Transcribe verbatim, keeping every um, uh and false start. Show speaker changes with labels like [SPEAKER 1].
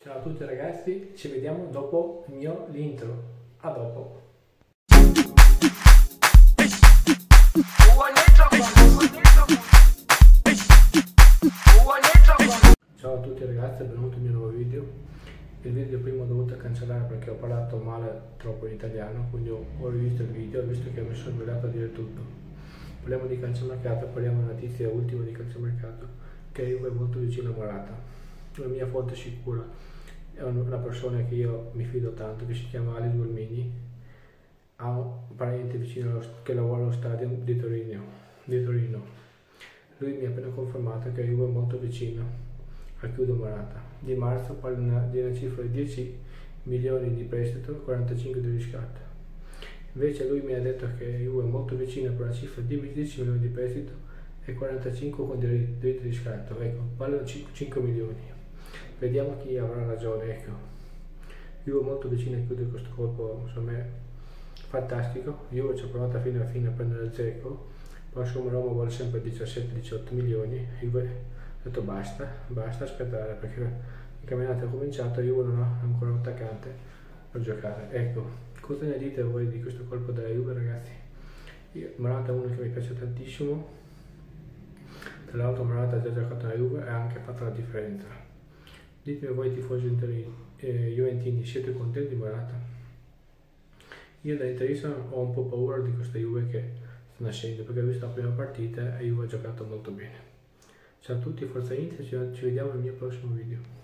[SPEAKER 1] Ciao a tutti ragazzi, ci vediamo dopo il mio l'intro. A dopo. Ciao a tutti ragazzi, benvenuti al mio nuovo video. Il video prima ho dovuto cancellare perché ho parlato male troppo in italiano, quindi ho rivisto il video, visto che mi sono svegliato a dire tutto. Parliamo di calciomercato, parliamo di notizia ultima di calciomercato, che Juve è molto vicino a Morata. La mia fonte sicura è una persona che io mi fido tanto, che si chiama Alex Golmini, ha un parente vicino allo, che lavora allo stadio di Torino, di Torino. Lui mi ha appena confermato che Juve è molto vicino a chiudere Morata. Di marzo parla di una cifra di dieci milioni di prestito, quarantacinque di riscatto. Invece lui mi ha detto che Juve è molto vicino per una cifra di dieci milioni di prestito e quarantacinque con diritto di riscatto. Ecco, parlano cinque milioni. Vediamo chi avrà ragione, ecco. Juve è molto vicino a chiudere questo colpo, insomma, fantastico. Juve ci ha provato fino alla fine a prendere il Dzeko, poi insomma Roma vuole sempre diciassette diciotto milioni. Juve ha detto basta, basta aspettare perché il campionato è cominciato e Juve non ha ancora un attaccante per giocare. Ecco, cosa ne dite voi di questo colpo della Juve, ragazzi? Io, Morata è uno che mi piace tantissimo, tra l'altro Morata ha già giocato nella Juve e ha anche fatto la differenza. Ditemi voi tifosi eh, juventini, siete contenti di Morata? Io da interista ho un po' paura di questa Juve che sta nascendo, perché ho visto la prima partita e Juve ha giocato molto bene. Ciao a tutti, forza Inter, ci vediamo nel mio prossimo video.